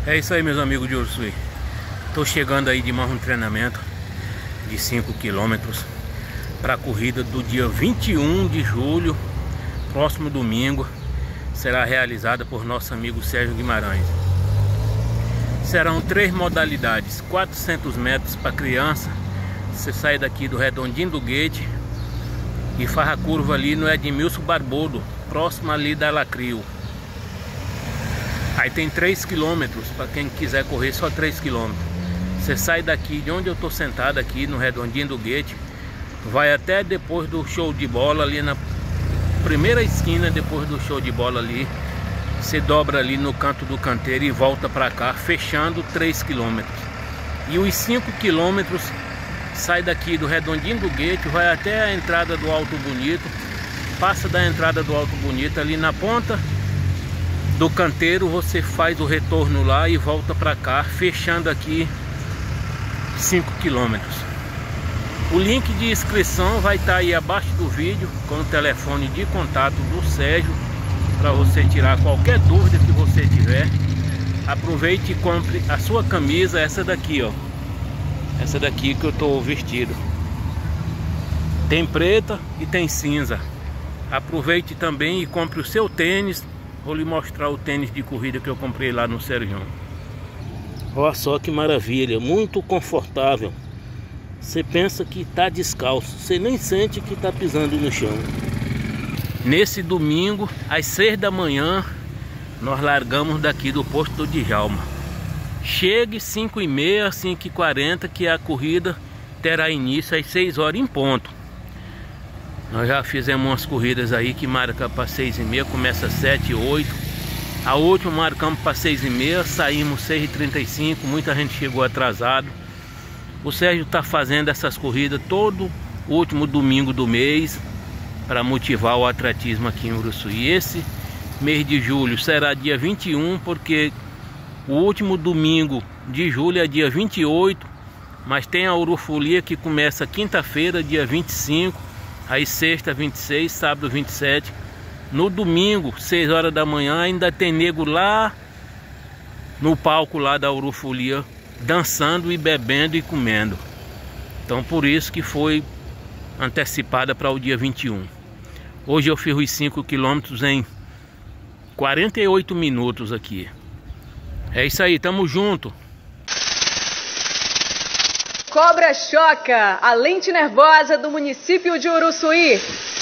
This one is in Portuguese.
É isso aí, meus amigos de Uruçuí. Tô chegando aí de mais um treinamento de 5 km para a corrida do dia 21 de julho, próximo domingo. Será realizada por nosso amigo Sérgio Guimarães. Serão 3 modalidades: 400 metros para criança. Você sai daqui do Redondinho do Gate e faz a curva ali no Edmilson Barbodo, próximo ali da Lacrio. Aí tem 3 km para quem quiser correr, só 3 km. Você sai daqui de onde eu tô sentado aqui no Redondinho do Gate, vai até depois do show de bola ali na primeira esquina, depois do show de bola ali. Você dobra ali no canto do canteiro e volta para cá, fechando 3 km. E os 5 km sai daqui do Redondinho do Gate, vai até a entrada do Alto Bonito, passa da entrada do Alto Bonito ali na ponta do canteiro, você faz o retorno lá e volta para cá, fechando aqui 5 km. O link de inscrição vai estar aí abaixo do vídeo, com o telefone de contato do Sérgio, para você tirar qualquer dúvida que você tiver. Aproveite e compre a sua camisa, essa daqui, ó. Essa daqui que eu tô vestido. Tem preta e tem cinza. Aproveite também e compre o seu tênis. Vou lhe mostrar o tênis de corrida que eu comprei lá no Sérgio. Olha só que maravilha, muito confortável. Você pensa que está descalço, você nem sente que está pisando no chão. Nesse domingo, às 6 da manhã, nós largamos daqui do posto do Djalma. Chegue 5h30, 5h40, que a corrida terá início às 6 horas em ponto. Nós já fizemos umas corridas aí que marca para 6h30, começa às 7, 8. A última marcamos para 6h30, saímos 6h35, muita gente chegou atrasado. O Sérgio está fazendo essas corridas todo último domingo do mês para motivar o atletismo aqui em Uruçuí. Esse mês de julho será dia 21, porque o último domingo de julho é dia 28, mas tem a Urufolia que começa quinta-feira, dia 25, aí sexta 26, sábado 27. No domingo, 6 horas da manhã, ainda tem nego lá no palco lá da Urufolia, dançando e bebendo e comendo. Então por isso que foi antecipada para o dia 21. Hoje eu fiz os 5 km em 48 minutos aqui. É isso aí, tamo junto. Cobra Choca, a lente nervosa do município de Uruçuí.